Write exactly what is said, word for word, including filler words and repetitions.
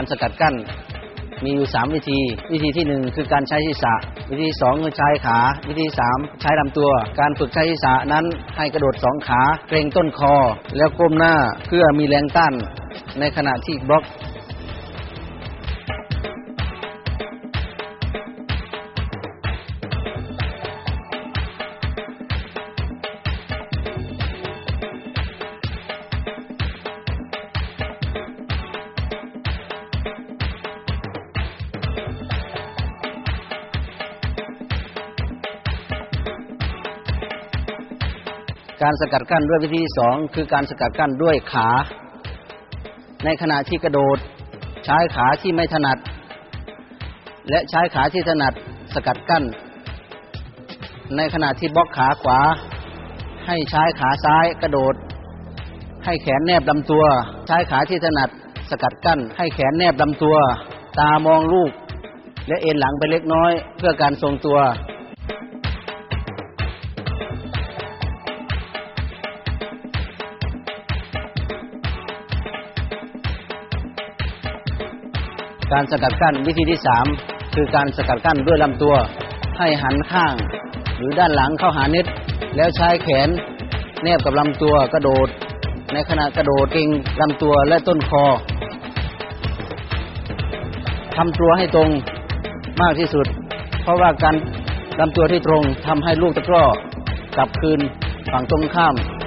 การสกัดกั้นมีอยู่สามวิธีวิธีที่หนึ่งคือการใช้ศีรษะวิธีที่สองคือใช้ขาวิธีที่สามใช้ลำตัวการฝึกใช้ศีรษะนั้นให้กระโดดสองขาเกร็งต้นคอแล้วก้มหน้าเพื่อมีแรงต้านในขณะที่บล็อกการสกัดกั้นด้วยวิธีที่สองคือการสกัดกั้นด้วยขาในขณะที่กระโดดใช้ขาที่ไม่ถนัดและใช้ขาที่ถนัดสกัดกั้นในขณะที่บล็อกขาขวาให้ใช้ขาซ้ายกระโดดให้แขนแนบลำตัวใช้ขาที่ถนัดสกัดกั้นให้แขนแนบลำตัวตามองลูกและเอ็นหลังไปเล็กน้อยเพื่อการทรงตัวการสกัดกั้นวิธีที่สามคือการสกัดกั้นด้วยลำตัวให้หันข้างหรือด้านหลังเข้าหาเน็ตแล้วใช้แขนแนบกับลำตัวกระโดดในขณะกระโดดเกร็งลำตัวและต้นคอทำตัวให้ตรงมากที่สุดเพราะว่าการลำตัวที่ตรงทำให้ลูกตะกร้อกลับคืนฝั่งตรงข้าม